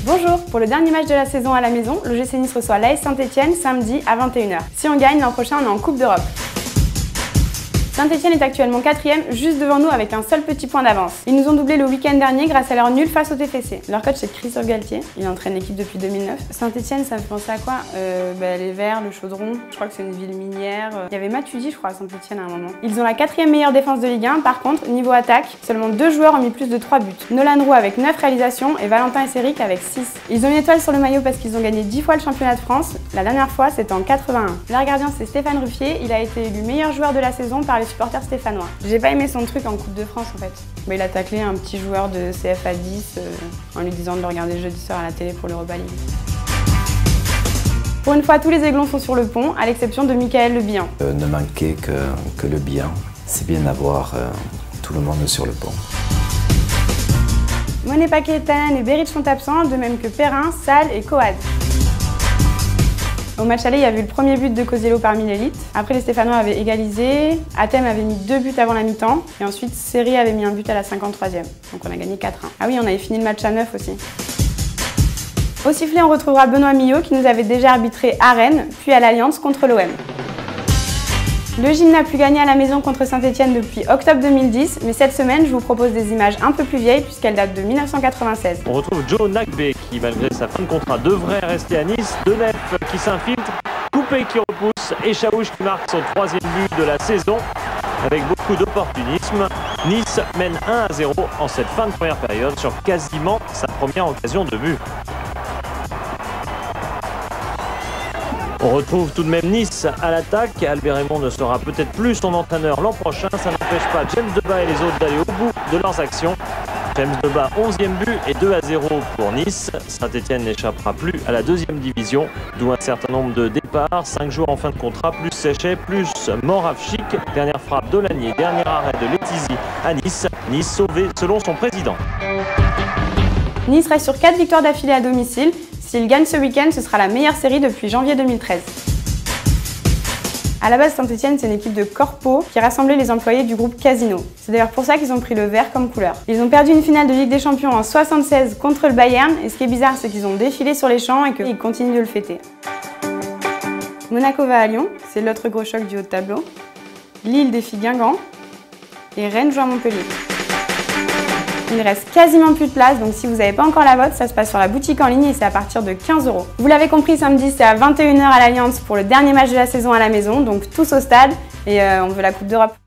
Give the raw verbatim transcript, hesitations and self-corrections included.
Bonjour, pour le dernier match de la saison à la maison, l'O G C Nice reçoit l'A S Saint-Etienne samedi à vingt et une heures. Si on gagne, l'an prochain on est en Coupe d'Europe. Saint-Etienne est actuellement quatrième, juste devant nous avec un seul petit point d'avance. Ils nous ont doublé le week-end dernier grâce à leur nul face au T F C. Leur coach c'est Christophe Galtier, il entraîne l'équipe depuis deux mille neuf. Saint-Etienne, ça me fait penser à quoi euh, bah, Les Verts, le Chaudron, je crois que c'est une ville minière. Il y avait Matuidi je crois à Saint-Etienne à un moment. Ils ont la quatrième meilleure défense de Ligue un, par contre, niveau attaque, seulement deux joueurs ont mis plus de trois buts. Nolan Roux avec neuf réalisations et Valentin Esseric avec six. Ils ont une étoile sur le maillot parce qu'ils ont gagné dix fois le championnat de France, la dernière fois c'était en quatre-vingt-un. Leur gardien c'est Stéphane Ruffier, il a été élu meilleur joueur de la saison par les supporters stéphanois. J'ai pas aimé son truc en Coupe de France en fait. Bah, il a taclé un petit joueur de C F A dix euh, en lui disant de le regarder jeudi soir à la télé pour l'Europa League. Pour une fois, tous les aiglons sont sur le pont, à l'exception de Michael Le Bihan. Euh, ne manquait que, que Le Bihan. C'est bien d'avoir euh, tout le monde sur le pont. Monet Paquetanen et Beric sont absents, de même que Perrin, Salle et Coad. Au match aller, il y a eu le premier but de Koziello parmi l'élite. Après, les Stéphanois avaient égalisé, Athème avait mis deux buts avant la mi-temps, et ensuite Seri avait mis un but à la cinquante-troisième. Donc on a gagné quatre un. Ah oui, on avait fini le match à neuf aussi. Au sifflet, on retrouvera Benoît Millot qui nous avait déjà arbitré à Rennes, puis à l'Alliance contre l'O M. Le Gym n'a plus gagné à la maison contre Saint-Etienne depuis octobre deux mille dix, mais cette semaine, je vous propose des images un peu plus vieilles puisqu'elles datent de mille neuf cent quatre-vingt-seize. On retrouve Joe Nagbe qui, malgré sa fin de contrat, devrait rester à Nice. Denef qui s'infiltre, Coupé qui repousse et Chaouche qui marque son troisième but de la saison avec beaucoup d'opportunisme. Nice mène un à zéro en cette fin de première période sur quasiment sa première occasion de but. On retrouve tout de même Nice à l'attaque. Albert Raymond ne sera peut-être plus son entraîneur l'an prochain. Ça n'empêche pas James Debat et les autres d'aller au bout de leurs actions. James Debat, onzième but et deux à zéro pour Nice. Saint-Etienne n'échappera plus à la deuxième division, d'où un certain nombre de départs. cinq jours en fin de contrat, plus Séchet, plus Moravchik. Dernière frappe de Lanier, dernier arrêt de Letizy à Nice. Nice sauvé selon son président. Nice reste sur quatre victoires d'affilée à domicile. S'il gagne ce week-end, ce sera la meilleure série depuis janvier deux mille treize. À la base, Saint-Etienne, c'est une équipe de corpo qui rassemblait les employés du groupe Casino. C'est d'ailleurs pour ça qu'ils ont pris le vert comme couleur. Ils ont perdu une finale de Ligue des Champions en soixante-seize contre le Bayern, et ce qui est bizarre, c'est qu'ils ont défilé sur les champs et qu'ils continuent de le fêter. Monaco va à Lyon, c'est l'autre gros choc du haut de tableau. Lille défie Guingamp et Rennes joue à Montpellier. Il ne reste quasiment plus de place, donc si vous n'avez pas encore la vôtre, ça se passe sur la boutique en ligne et c'est à partir de quinze euros. Vous l'avez compris, samedi c'est à vingt et une heures à l'Alliance pour le dernier match de la saison à la maison, donc tous au stade et euh, on veut la Coupe d'Europe.